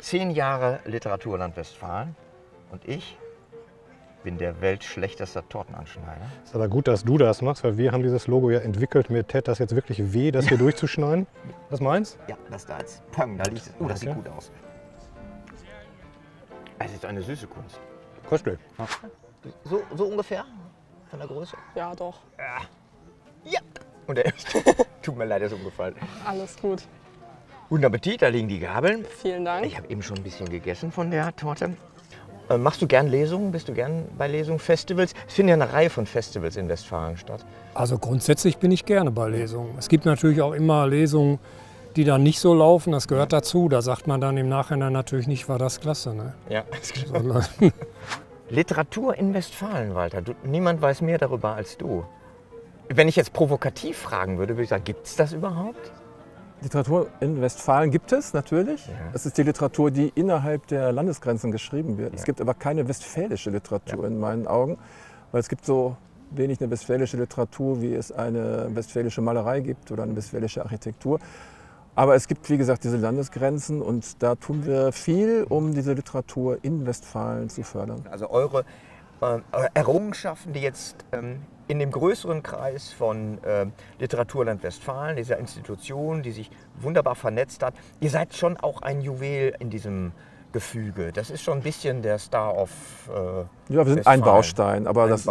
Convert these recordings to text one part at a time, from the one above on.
10 Jahre Literaturland Westfalen und ich bin der weltschlechteste Tortenanschneider. Ist aber gut, dass du das machst, weil wir haben dieses Logo ja entwickelt. Mir täte das jetzt wirklich weh, das hier durchzuschneiden. Was meinst Ja, das da jetzt. Pang, da liegt es. Oh, das sieht Okay. gut aus. Es ist eine süße Kunst. du? Köstlich. So ungefähr von der Größe? Ja, doch. Ja. Und der tut mir leid, der ist umgefallen. Alles gut. Guten Appetit, da liegen die Gabeln. Vielen Dank. Ich habe eben schon ein bisschen gegessen von der Torte. Machst du gern Lesungen? Bist du gern bei Lesungen, Festivals? Es finden ja eine Reihe von Festivals in Westfalen statt. Also grundsätzlich bin ich gerne bei Lesungen. Es gibt natürlich auch immer Lesungen, die dann nicht so laufen. Das gehört dazu. Da sagt man dann im Nachhinein natürlich nicht, war das klasse. Ne? Ja. Sondern Literatur in Westfalen, Walter. Niemand weiß mehr darüber als du. Wenn ich jetzt provokativ fragen würde, würde ich sagen, gibt es das überhaupt? Literatur in Westfalen gibt es natürlich. Ja. Es ist die Literatur, die innerhalb der Landesgrenzen geschrieben wird. Ja. Es gibt aber keine westfälische Literatur Ja. in meinen Augen, weil es gibt so wenig eine westfälische Literatur, wie es eine westfälische Malerei gibt oder eine westfälische Architektur. Aber es gibt, wie gesagt, diese Landesgrenzen und da tun wir viel, um diese Literatur in Westfalen zu fördern. Also eure Errungenschaften, die jetzt in dem größeren Kreis von Literaturland Westfalen, dieser Institution, die sich wunderbar vernetzt hat, ihr seid schon auch ein Juwel in diesem Gefüge. Das ist schon ein bisschen der Star of Ja, wir sind Westfalen. ein Baustein, aber Ein das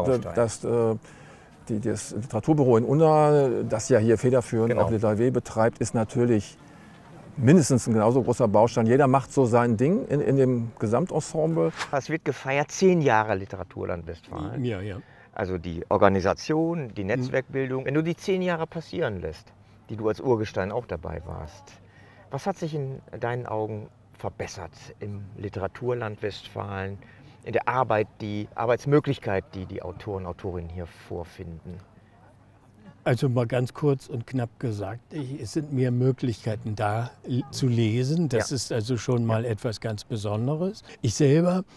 Literaturbüro in Unna, das ja hier federführend Genau. auch LITAW betreibt, ist natürlich mindestens ein genauso großer Baustein. Jeder macht so sein Ding in dem Gesamtensemble. Es wird gefeiert, 10 Jahre Literaturland Westfalen. ja, ja. Also die Organisation, die Netzwerkbildung. Wenn du die 10 Jahre passieren lässt, die du als Urgestein auch dabei warst, was hat sich in deinen Augen verbessert im Literaturland Westfalen, in der Arbeit, die Arbeitsmöglichkeit, die die Autoren, Autorinnen hier vorfinden? Also mal ganz kurz und knapp gesagt, es sind mehr Möglichkeiten da zu lesen. Das ist also schon mal etwas ganz Besonderes. Ich selber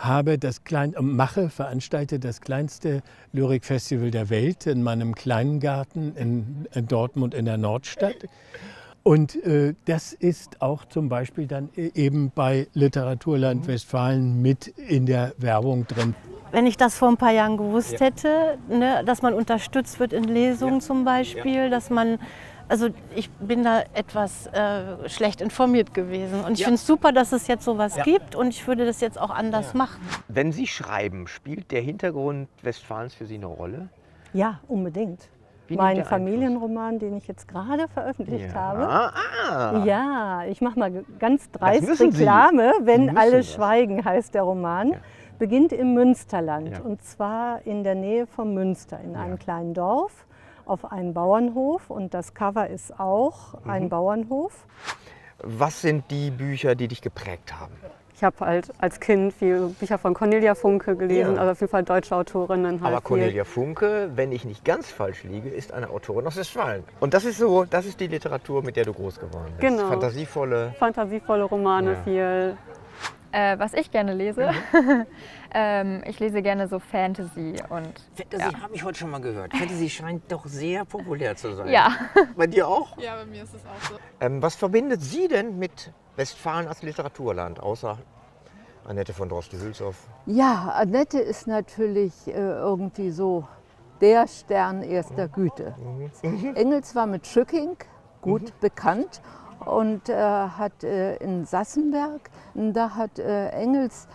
veranstalte das kleinste Lyrikfestival der Welt in meinem kleinen Garten in Dortmund in der Nordstadt. Und das ist auch zum Beispiel dann eben bei Literaturland Westfalen mit in der Werbung drin. Wenn ich das vor ein paar Jahren gewusst hätte, ne, dass man unterstützt wird in Lesungen zum Beispiel, dass man, also ich bin da etwas schlecht informiert gewesen. Und ich finde es super, dass es jetzt sowas gibt und ich würde das jetzt auch anders machen. Wenn Sie schreiben, spielt der Hintergrund Westfalens für Sie eine Rolle? Ja, unbedingt. Wie nimmt Mein der Einfluss? Familienroman, den ich jetzt gerade veröffentlicht habe. Ah. Ja, ich mache mal ganz Das dreist müssen Sie. Reklame, Sie wenn müssen alle das. schweigen, heißt der Roman. Ja. Beginnt im Münsterland Ja. und zwar in der Nähe von Münster, in einem kleinen Dorf, auf einem Bauernhof und das Cover ist auch ein Bauernhof. Was sind die Bücher, die dich geprägt haben? Ich habe halt als Kind viele Bücher von Cornelia Funke gelesen, Ja. also auf jeden Fall deutsche Autorinnen halt Aber Cornelia Funke, wenn ich nicht ganz falsch liege, ist eine Autorin aus Westfalen. Und das ist so, das ist die Literatur, mit der du groß geworden bist. Genau. Fantasievolle. viel. Fantasievolle Romane, Ja. viel. Was ich gerne lese, ich lese gerne so Fantasy und Fantasy habe ich heute schon mal gehört. Fantasy scheint doch sehr populär zu sein. ja. Bei dir auch? Ja, bei mir ist es auch so. Was verbindet Sie denn mit Westfalen als Literaturland, außer Annette von Droste-Hülshoff? Ja, Annette ist natürlich irgendwie so der Stern erster Güte. Engels war mit Schücking gut bekannt und hat in Sassenberg, da hat Engels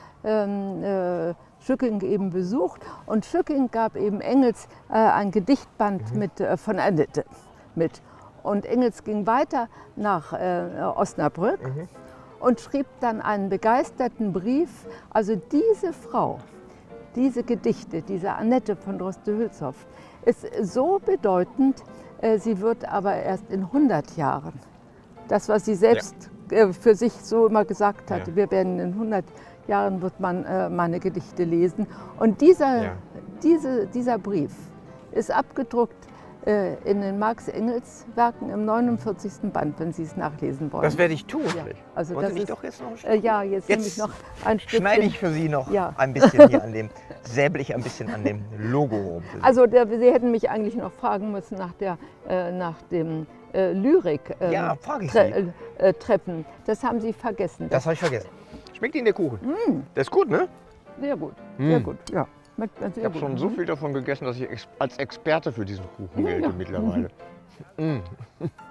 Schücking eben besucht und Schücking gab eben Engels ein Gedichtband von Annette mit. Und Engels ging weiter nach Osnabrück und schrieb dann einen begeisterten Brief. Also diese Frau, diese Gedichte, diese Annette von Droste-Hülshoff, ist so bedeutend, sie wird aber erst in 100 Jahren, das was sie selbst für sich so immer gesagt hat, wir werden in 100 Jahren wird man meine Gedichte lesen. Und dieser Brief ist abgedruckt in den Marx-Engels-Werken im 49. Band, wenn Sie es nachlesen wollen. Das werde ich tun. Ja, also Wollen das Sie nicht ist, doch jetzt noch ein Stück? ja, jetzt nehme ich noch ein Stück. Schneide ich für Sie noch Ja. ein bisschen hier an dem, säble ich ein bisschen an dem Logo rum. für Sie. Also Sie hätten mich eigentlich noch fragen müssen nach dem Lyrik Ja, frage ich Sie. Treffen. Das haben Sie vergessen. Das habe ich vergessen. Schmeckt Ihnen der Kuchen? Der ist gut, ne? Sehr gut, sehr gut. Ja. Ich habe schon so viel davon gegessen, dass ich als Experte für diesen Kuchen gelte mittlerweile.